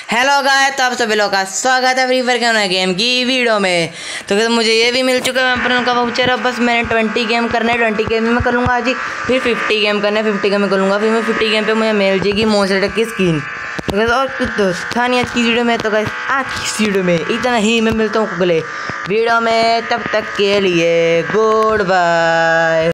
Hello guys, तो आप सभी लोग का स्वागत है फ्री फायर के नए गेम की वीडियो में। तो मुझे ये भी मिल चुका है वैम्पायर का वाउचर। अब बस मैंने 20 गेम करना है, 20 गेम में मैं कर लूँगा आज ही। फिर 50 गेम करना है, 50 गेम में कर लूँगा। फिर मैं 50 गेम पे मुझे मिल जाएगी मोसेट की स्किन। तो और कुछ दोस्त था नहीं आज की वीडियो में। तो गाइस आज की वीडियो में इतना ही। मैं मिलता हूँ अगले वीडियो में, तब तक के लिए गुड बाय।